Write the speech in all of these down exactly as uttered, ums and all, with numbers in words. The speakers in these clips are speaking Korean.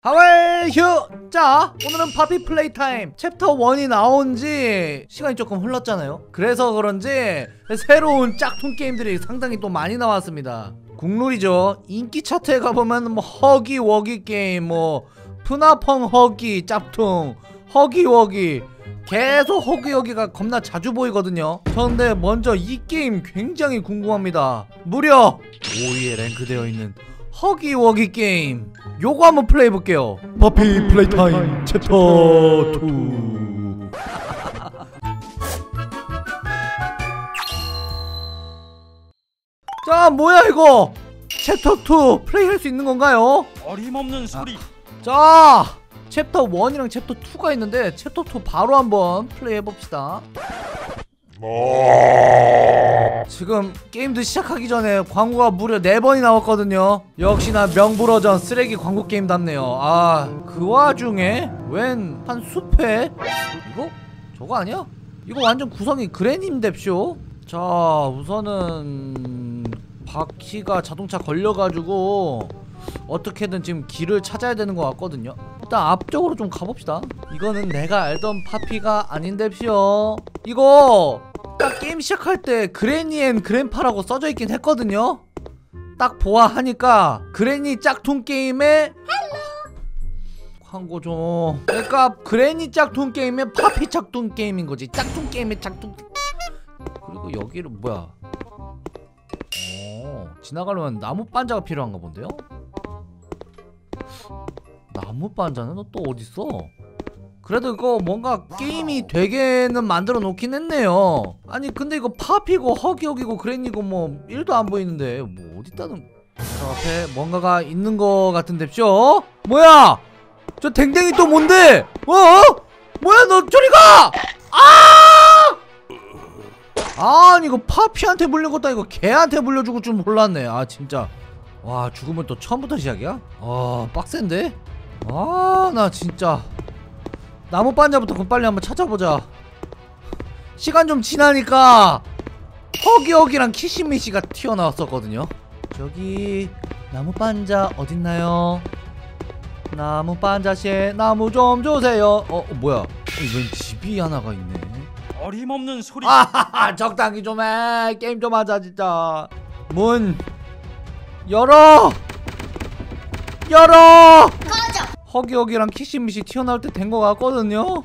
하왈휴! 자, 오늘은 파피 플레이 타임 챕터 원이 나온지 시간이 조금 흘렀잖아요. 그래서 그런지 새로운 짝퉁 게임들이 상당히 또 많이 나왔습니다. 국룰이죠. 인기 차트에 가보면 뭐 허기 워기 게임, 뭐 푸나펑 허기 짝퉁, 허기 워기, 계속 허기 워기가 겁나 자주 보이거든요. 그런데 먼저 이 게임 굉장히 궁금합니다. 무려 오 위에 랭크되어 있는 허기 워기 게임, 요거 한번 플레이해볼게요. 파피 플레이 타임 챕터 투. 자, 뭐야 이거? 챕터 투 플레이할 수 있는 건가요? 어림없는 소리. 아, 자, 챕터 원이랑 챕터 투가 있는데 챕터 투 바로 한번 플레이해봅시다. 지금 게임도 시작하기 전에 광고가 무려 네 번이 나왔거든요. 역시나 명불허전 쓰레기 광고 게임답네요. 아, 그 와중에 웬 한 숲에 이거? 저거 아니야? 이거 완전 구성이 그래님뎁쇼. 자, 우선은 바퀴가 자동차 걸려가지고 어떻게든 지금 길을 찾아야 되는 것 같거든요. 일단 앞쪽으로 좀 가봅시다. 이거는 내가 알던 파피가 아닌뎁쇼. 이거 딱 게임 시작할 때 그래니 앤 그랜파라고 써져 있긴 했거든요. 딱 보아하니까 그래니 짝퉁 게임에 광고 좀. 그러니까 그래니 짝퉁 게임에 파피 짝퉁 게임인 거지. 짝퉁 게임에 짝퉁. 그리고 여기를 뭐야? 어, 지나가려면 나무 반자가 필요한가 본데요? 나무 반자는 또 어딨어? 그래도 이거 뭔가 게임이 되게는 만들어 놓긴 했네요. 아니 근데 이거 파피고 허기허기고 그랜이고 뭐 일도 안 보이는데 뭐 어딨다는. 저 앞에 뭔가가 있는 거 같은데쇼? 뭐야? 저 댕댕이 또 뭔데? 어? 뭐야, 너 저리 가! 아! 아니 이거 파피한테 물린 것도 아니고 걔한테 물려주고 좀 몰랐네. 아 진짜. 와, 죽으면 또 처음부터 시작이야? 아, 빡센데? 아, 나 진짜 나무 반자부터 그럼 빨리 한번 찾아보자. 시간 좀 지나니까 허기허기랑 키시미시가 튀어나왔었거든요. 저기 나무 반자 어딨나요? 나무 반자씨, 나무 좀 주세요. 어, 어 뭐야? 웬 집이 하나가 있네. 어림없는 소리. 아하하, 적당히 좀 해. 게임 좀 하자 진짜. 문 열어! 열어! 허기허기랑 키시미시 튀어나올 때 된 거 같거든요?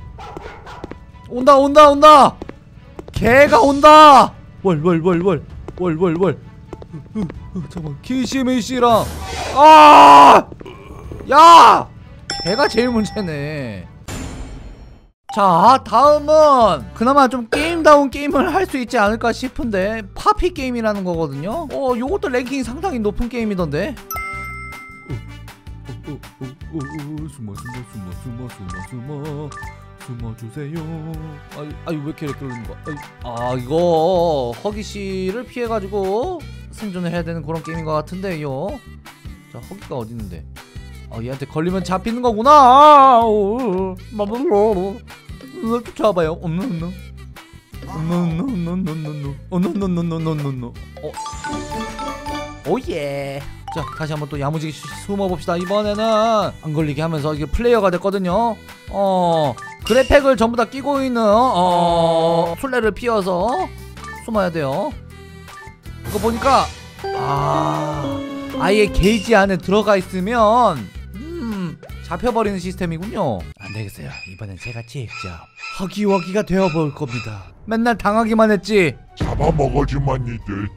온다 온다 온다! 개가 온다! 월월월월 월월월. 잠깐만, 키시미시랑 아! 야! 개가 제일 문제네. 자, 다음은 그나마 좀 게임다운 게임을 할 수 있지 않을까 싶은데 파피 게임이라는 거거든요? 어, 요것도 랭킹이 상당히 높은 게임이던데? 숨어 숨어 숨어 숨어 숨어 숨어 숨어주세요. 아유, 아유 왜 이렇게 이렇게 그러는 거야? 아, 이거 허기씨를 피해가지고 생존을 해야 되는 그런 게임인 것 같은데요. 자, 허기가 어디 있는데? 아, 얘한테 걸리면 잡히는 거구나. 쫓아와봐요. 노노노노노노노노노노노노노노노. 어, 오예. 자, 다시 한번 또 야무지게 숨어봅시다. 이번에는 안 걸리게 하면서 이게 플레이어가 됐거든요. 어, 그래팩을 전부 다 끼고 있는 어 술래를 피워서 숨어야 돼요. 이거 보니까 아, 아예 게이지 안에 들어가 있으면 음 잡혀버리는 시스템이군요. 안 되겠어요. 이번엔 제가 직접 허기워기가 되어볼 겁니다. 맨날 당하기만 했지. 잡아먹어주만 이들.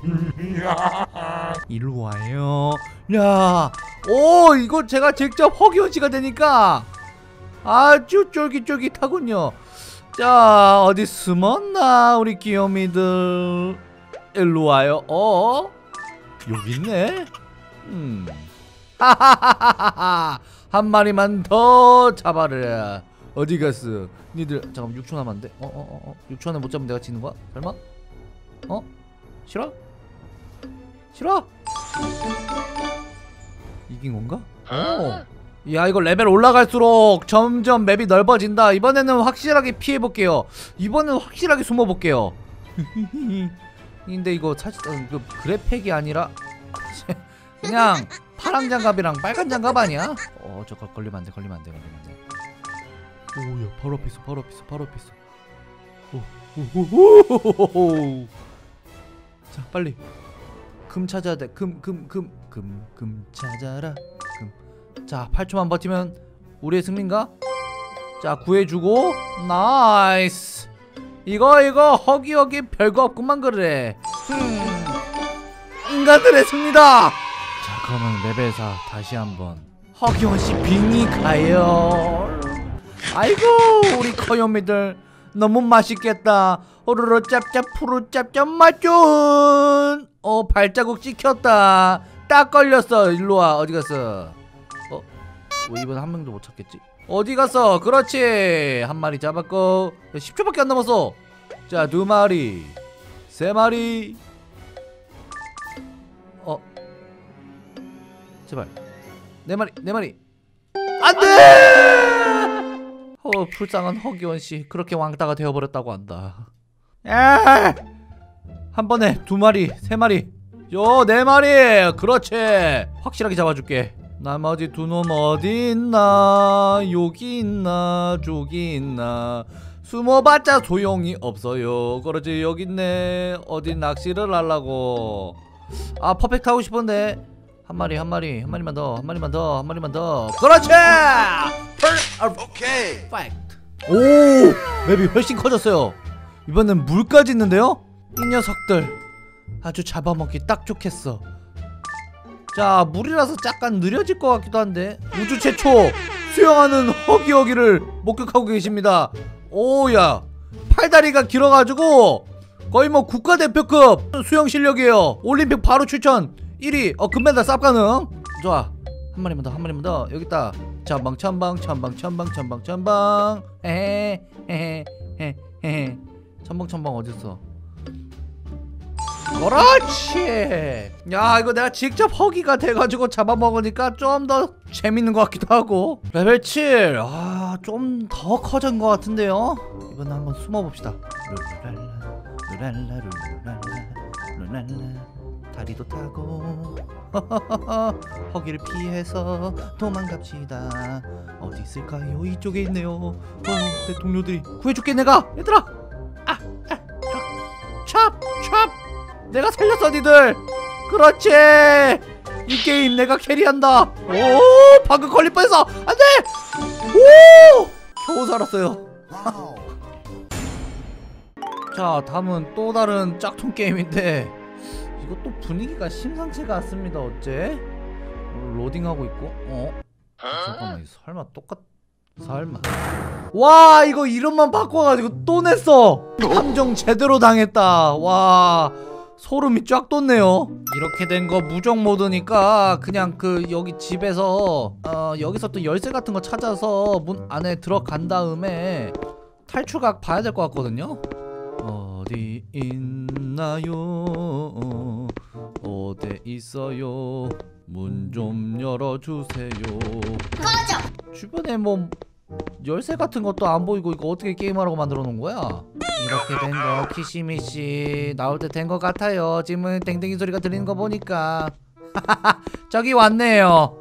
일로 와요. 야, 오, 이거 제가 직접 허기워지가 되니까 아주 쫄깃쫄깃하군요. 자, 어디 숨었나 우리 귀요미들. 일로 와요. 어? 여기 있네. 음. 하하하하하. 한 마리만 더 잡아라. 어디 갔어? 니들 잠깐만, 육 초 남았는데. 어, 어, 어, 어. 육 초 안에 못 잡으면 내가 지는 거야? 설마? 어? 싫어? 싫어? 이긴 건가? 어. 야, 이거 레벨 올라갈수록 점점 맵이 넓어진다. 이번에는 확실하게 피해볼게요. 이번에는 확실하게 숨어볼게요. 근데 이거 사실 그 그래픽이 아니라 그냥 파랑 장갑이랑 빨간 장갑 아니야? 어 저거 걸리면 안돼 걸리면 안돼 걸리면 안돼. 오야 바로 앞에 있어 바로 앞에 있어 바로 앞에 있어. 오오오오오오. 자 빨리 금 찾아야 돼. 금 금 금 금 금 찾아라 금. 자 팔 초만 버티면 우리의 승리인가? 자 구해주고 나이스. 이거 이거 허기허기 별거 없구만 그래. 흠. 인간들의 승리다. 자 그러면 레벨 사 다시 한번 허기원씨 빙이 가요. 아이고 우리 커요미들 너무 맛있겠다. 오르르 짭짭 푸르 짭짭 맛좋은. 어 발자국 찍혔다. 딱 걸렸어. 일로와. 어디갔어? 어? 왜 이번 한 명도 못 찾겠지? 어디갔어? 그렇지 한 마리 잡았고. 야, 십 초밖에 안 남았어. 자 두 마리 세 마리. 어 제발 네 마리 네 마리. 안돼. 어 불쌍한 허기원씨 그렇게 왕따가 되어버렸다고 한다. 야! 한 번에 두 마리 세 마리 요 네 마리. 그렇지 확실하게 잡아줄게. 나머지 두 놈 어디 있나? 여기 있나? 저기 있나? 숨어봤자 소용이 없어요. 그렇지 여기 있네. 어디 낚시를 하려고. 아 퍼펙트 하고 싶은데. 한 마리 한 마리 한 마리만 더 한 마리만 더 한 마리만 더. 그렇지. 오케이. 파이트. 오 맵이 훨씬 커졌어요. 이번엔 물까지 있는데요? 이 녀석들 아주 잡아먹기 딱 좋겠어. 자 물이라서 약간 느려질 것 같기도 한데. 우주 최초 수영하는 허기허기를 목격하고 계십니다. 오야 팔다리가 길어가지고 거의 뭐 국가대표급 수영 실력이에요. 올림픽 바로 추천 일 위. 어 금메달 쌉 가능. 좋아 한 마리만 더 한 마리만 더. 여기 있다. 천방 천방 천방 천방 천방 천방. 헤헤 헤헤 헤헤 천방 천방 어딨어? 그렇지. 야 이거 내가 직접 허기가 돼가지고 잡아먹으니까 좀 더 재밌는 것 같기도 하고. 레벨 칠. 아 좀 더 커진 것 같은데요. 이번에 한번 숨어봅시다. 룰랄라 룰랄라 룰랄라 룰랄라. 다리도 타고 허기를 피해서 도망갑시다. 어디 있을까요? 이쪽에 있네요. 어, 내 동료들이 구해줄게 내가. 얘들아 아, 아, 찹! 찹! 내가 살렸어 니들. 그렇지 이 게임 내가 캐리한다. 오 방금 걸릴 뻔했어. 안돼. 오 겨우 살았어요. 자 다음은 또 다른 짝퉁 게임인데 이것도 분위기가 심상치가 않습니다. 어째 로딩하고 있고. 어? 잠깐만 설마 똑같 설마. 와 이거 이름만 바꿔가지고 또 냈어. 함정 제대로 당했다. 와 소름이 쫙 돋네요. 이렇게 된 거 무적 모드니까 그냥 그 여기 집에서 어 여기서 또 열쇠 같은 거 찾아서 문 안에 들어간 다음에 탈출각 봐야 될 것 같거든요. 어디 있나요? 어디 있어요? 문 좀 열어주세요. 꺼져! 주변에 뭐 열쇠 같은 것도 안 보이고 이거 어떻게 게임하라고 만들어 놓은 거야? 이렇게 된 거 키시미씨 나올 때 된 거 같아요. 지금 땡땡이 소리가 들리는 거 보니까. 저기 왔네요.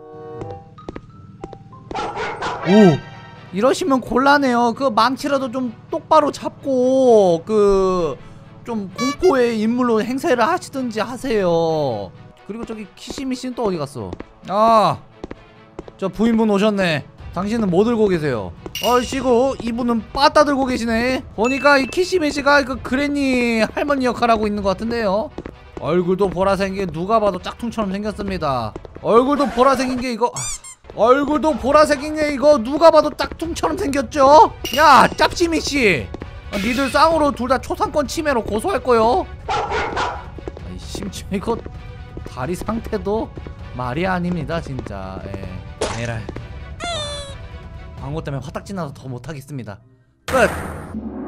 오 이러시면 곤란해요. 그 망치라도 좀 똑바로 잡고 그 좀 공포의 인물로 행세를 하시든지 하세요. 그리고 저기 키시미씨는 또 어디 갔어? 아 저 부인분 오셨네. 당신은 뭐 들고 계세요? 어이씨고 이분은 빠따 들고 계시네. 보니까 이 키시미씨가 그 그레니 할머니 역할하고 있는 것 같은데요. 얼굴도 보라색인 게 누가 봐도 짝퉁처럼 생겼습니다. 얼굴도 보라색인 게 이거 얼굴도 보라색인 게 이거 누가 봐도 짝퉁처럼 생겼죠? 야 짭시미씨 아, 니들 쌍으로 둘 다 초상권 침해로 고소할 거요. 아이, 심지어 이거 다리 상태도 말이 아닙니다 진짜. 에. 에라이. 광고 때문에 화딱지 나서 더 못하겠습니다. 끝!